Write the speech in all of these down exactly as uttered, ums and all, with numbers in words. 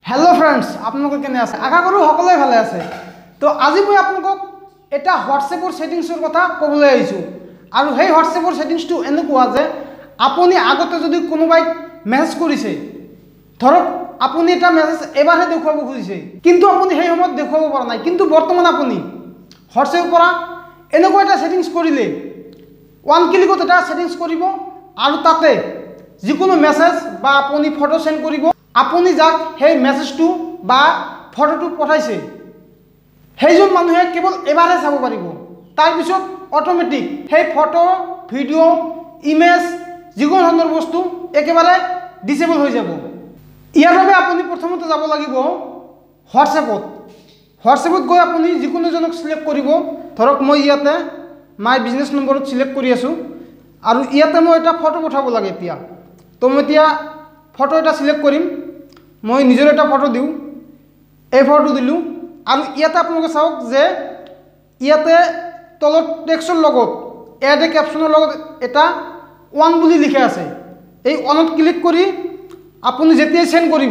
Hello friends आपलोक केने आछे आशा करूँ सकलोए भाले आछे। तो आज मैं आपलोक एटा व्हाट्सएपर सेटिंग्सर कथा कबले आइছোঁ आरु हेई व्हाट्सएपर सेटिंग्सटु एनेकुवा जे आपुनि आगते जदि कोनोबाई मेसेज करिছে धरक आपुनि एटा मेसेज एबारहे देखुवाब खुजिছে किन्तु आपुनि हेई समयत देखुवाब पारा नाइ किन्तु बर्तमान आपुनि व्हाट्सएपर পৰা एनेकुवा एटा सेटिंग्स करिले वन क्लिकत एटा सेटिंग्स करिब आरु ताते जिकोनो मेसेज बा आपुनि फटो सेंड करिब आपुनि जाक हेई मेसेजटु बा फटोटु पठाइছে हेइजन मानुहे केवल एबारे चाब पारिब तार पिছত अटोमेटिक हेई फटो भिडिओ इमेज जिकोनो धৰণৰ बस्तु एकेबारे डिसेबल हो যাব। ইয়াৰ বাবে আপুনি প্ৰথমতে যাব লাগিব হোৱাটছএপত হোৱাটছএপত গৈ আপুনি যিকোনো জনক সিলেক্ট কৰিব ধৰক মই ইয়াতে মাই বিজনেছ নম্বৰত সিলেক্ট কৰি আছো আৰু ইয়াতে মই এটা ফটো পঠাব লাগে এতিয়া তো মই এতিয়া ফটো এটা সিলেক্ট কৰিম মই নিজৰ এটা ফটো দিও এই ফটো দিলু আৰু ইয়াতে আপোনালোকে চাওক যে ইয়াতে তলত টেক্সটৰ লগত এড এ ক্যাপশনৰ লগত এটা ওয়ান বুলি লিখা আছে এই ওয়ানত ক্লিক কৰি আপুনি যেতিয়া সেন্ড কৰিব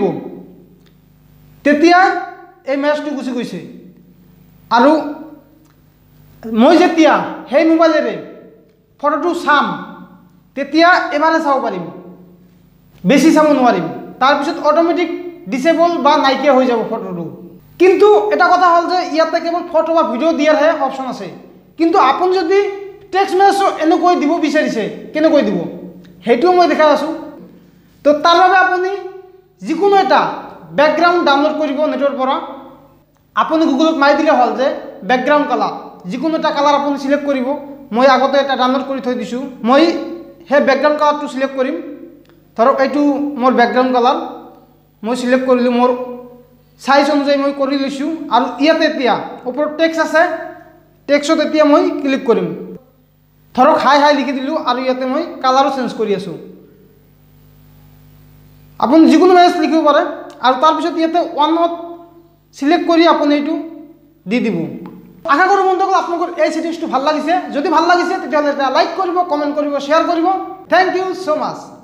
তেতিয়া এই মেছেজটো গুছি গৈছে আৰু মই যেতিয়া হেই মোবাইলেৰে ফটোটো চাম তেতিয়া এবাৰে চাব পাৰিম বেছি চাব নোৱাৰিম তাৰ পিছত অটোমেটিক ডিসেবল বা নাইকিয়া হৈ যাব ফটোটো। কিন্তু এটা কথা হল যে ইয়াতে কেৱল ফটো বা ভিডিও দিয়াৰহে অপশন আছে কিন্তু আপুনি যদি টেক্সট মেছেজ এনেকৈ দিব বিচাৰিছে কেনেকৈ দিব হেইটো মই দেখাই আছো। তো তাৰ বাবে আপুনি যিকোনো এটা ব্যাকগ্ৰাউণ্ড ডাউনলোড কৰিব নেটৰ পৰা আপুনি গুগলত মাৰি দিলে হল যে ব্যাকগ্ৰাউণ্ড কালাৰ যিকোনো এটা কালাৰ আপুনি সিলেক্ট কৰিব মই আগতে এটা ডাউনলোড কৰি থৈ দিছো মই হে ব্যাকগ্ৰাউণ্ড কালাৰটো সিলেক্ট কৰিম ধৰক এইটো মোৰ ব্যাকগ্ৰাউণ্ড কালাৰ মই সিলেক্ট কৰিলো মোৰ সাইজ অনুযায়ী মই কৰি লৈছো আৰু ইয়াতে এতিয়া ওপৰত টেক্সট আছে টেক্সটত এতিয়া মই ক্লিক কৰিম ধৰক হাই হাই লিখি দিলো আৰু ইয়াতে মই কালাৰো চেঞ্জ কৰি আছো আপুনি যিকোনো মেছেজ লিখিব পাৰে আৰু তাৰ পিছত ইয়াতে ওয়ানত সিলেক্ট কৰি আপুনি এইটো দি দিব। আশা কৰো বন্ধুসকল আপোনালোকৰ এই সেটিংসটো ভাল লাগিছে যদি ভাল লাগিছে তেতিয়াহলে এটা লাইক কৰিব কমেন্ট কৰিব শেয়াৰ কৰিব। Thank you so mass.